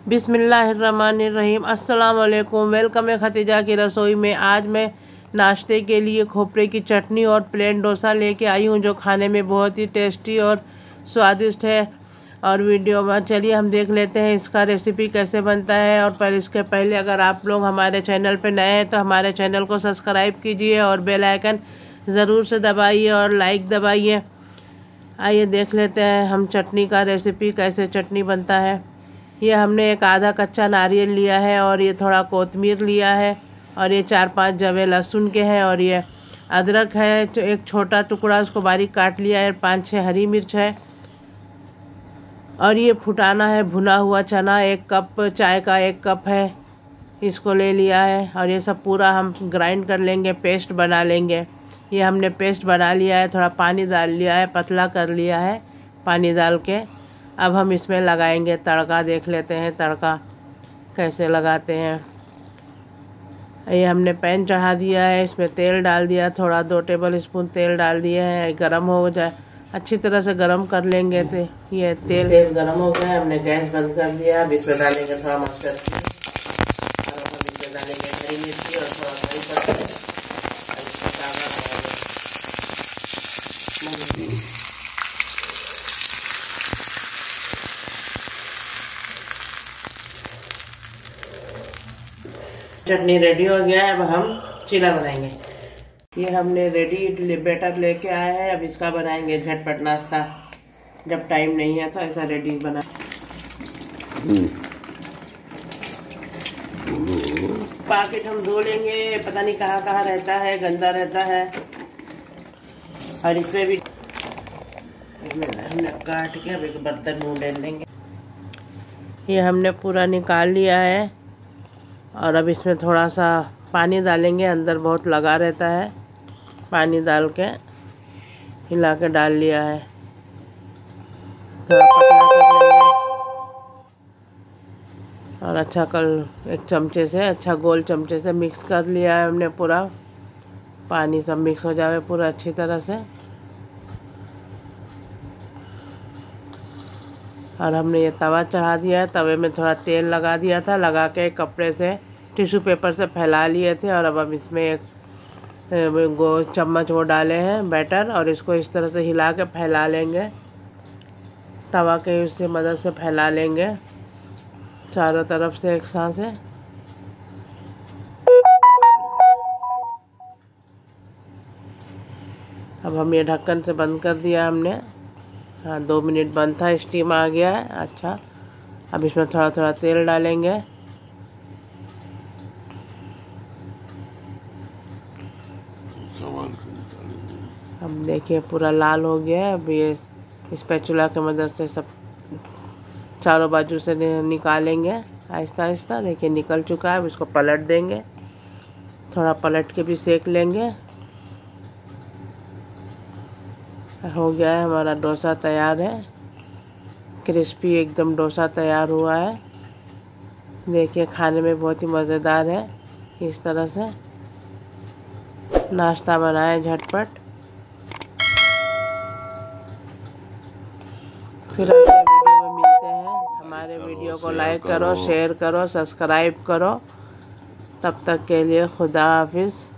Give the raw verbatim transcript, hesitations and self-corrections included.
बिस्मिल्लाहिर्रहमानिर्रहीम। अस्सलाम वालेकुम। वेलकम है खतीजा की रसोई में। आज मैं नाश्ते के लिए खोपरे की चटनी और प्लेन डोसा लेके आई हूँ, जो खाने में बहुत ही टेस्टी और स्वादिष्ट है। और वीडियो में चलिए हम देख लेते हैं इसका रेसिपी कैसे बनता है। और पर इसके पहले अगर आप लोग हमारे चैनल पर नए हैं तो हमारे चैनल को सब्सक्राइब कीजिए और बेल आइकन ज़रूर से दबाइए और लाइक दबाइए। आइए देख लेते हैं हम चटनी का रेसिपी, कैसे चटनी बनता है। ये हमने एक आधा कच्चा नारियल लिया है और ये थोड़ा कोतमीर लिया है और ये चार पांच जवे लहसुन के हैं और ये अदरक है एक छोटा टुकड़ा, उसको बारीक काट लिया है। पाँच छः हरी मिर्च है और ये फुटाना है भुना हुआ चना एक कप, चाय का एक कप है, इसको ले लिया है। और ये सब पूरा हम ग्राइंड कर लेंगे, पेस्ट बना लेंगे। ये हमने पेस्ट बना लिया है, थोड़ा पानी डाल लिया है, पतला कर लिया है पानी डाल के। अब हम इसमें लगाएंगे तड़का। देख लेते हैं तड़का कैसे लगाते हैं। ये हमने पैन चढ़ा दिया है, इसमें तेल डाल दिया, थोड़ा दो टेबल स्पून तेल डाल दिए हैं। गरम हो जाए, अच्छी तरह से गरम कर लेंगे। तो ये तेल तेल गरम हो गया, हमने गैस बंद कर दिया। अब इसमें डालेंगे थोड़ा मस्टर्ड और इसमें डालेंगे हरी मिर्ची और थोड़ा करी पत्ता। चटनी रेडी हो गया है। अब हम चीला बनाएंगे। ये हमने रेडी बैटर लेके आए हैं, अब इसका बनाएंगे झटपट नाश्ता। जब टाइम नहीं है तो ऐसा रेडी बना। पैकेट हम धो लेंगे, पता नहीं कहाँ कहाँ रहता है, गंदा रहता है। और इसमें भी हमने काट के अब एक बर्तन में डाल लेंगे। ये हमने पूरा निकाल लिया है और अब इसमें थोड़ा सा पानी डालेंगे, अंदर बहुत लगा रहता है। पानी डाल के हिला के डाल लिया है, थोड़ा पतला कर लेंगे। और अच्छा कल एक चमचे से, अच्छा गोल चमचे से मिक्स कर लिया है हमने पूरा। पानी सब मिक्स हो जाए पूरा अच्छी तरह से। और हमने ये तवा चढ़ा दिया है, तवे में थोड़ा तेल लगा दिया था, लगा के कपड़े से टिश्यू पेपर से फैला लिए थे। और अब हम इसमें एक गो चम्मच वो डाले हैं बैटर और इसको इस तरह से हिला के फैला लेंगे। तवा के उससे मदद से फैला लेंगे चारों तरफ से एक साथ से। अब हम ये ढक्कन से बंद कर दिया हमने। हाँ, दो मिनट बंद था, स्टीम आ गया है। अच्छा, अब इसमें थोड़ा थोड़ा तेल डालेंगे। अब देखिए पूरा लाल हो गया है। अब ये स्पैचुला की मदद से सब चारों बाजू से निकालेंगे आहिस्ता आहिस्ता। देखिए निकल चुका है। अब इसको पलट देंगे, थोड़ा पलट के भी सेक लेंगे। हो गया है हमारा डोसा तैयार है, क्रिस्पी एकदम डोसा तैयार हुआ है। देखिए खाने में बहुत ही मज़ेदार है। इस तरह से नाश्ता बनाए झटपट। फिर अगले वीडियो में मिलते हैं। हमारे वीडियो को लाइक करो, शेयर करो, सब्सक्राइब करो। तब तक के लिए खुदा हाफिज़।